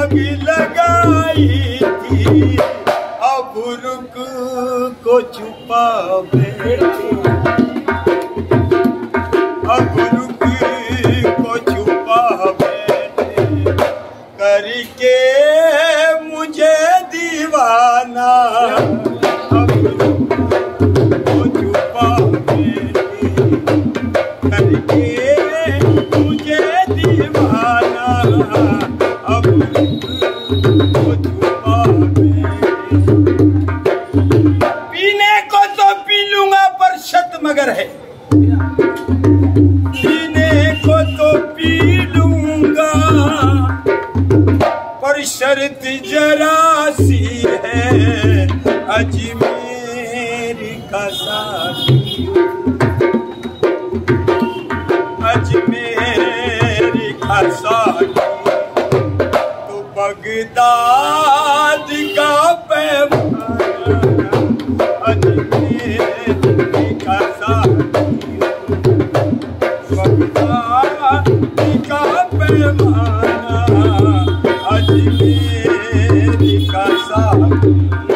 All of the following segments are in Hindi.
आग लगाई थी, अब रुक को छुपा बैठे, अब रुक को छुपा बैठे, करके मुझे दीवाना, अब रुक को छुपा बैठे, करके मुझे दीवाना, अब रुक को छुपा बैठे। पीने को तो पी लूंगा पर शर्त मगर है, पीने को तो पी लूंगा पर शर्त जरा सी है, अजमेर का साथी, अजमेर का साथी तो बगदाद का पैमाना, अजमेर का साथी बगदाद का पैमाना, अजमेर का साथी।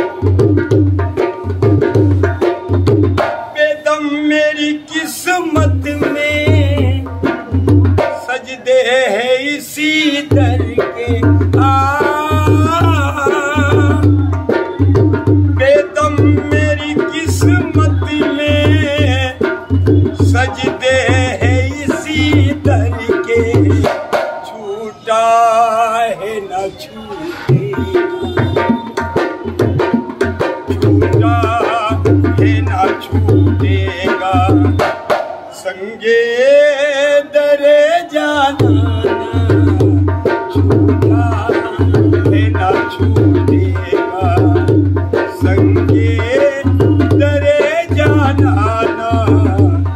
बेदम मेरी किस्मत में सजदे है इसी दर के, बेदम मेरी किस्मत में सजदे है इसी दर के, छूटा है न छूटेगा, छूटा है न छूटेगा, संगे दरे जाना, छूटा है न छूटेगा, संगे दरे जाना,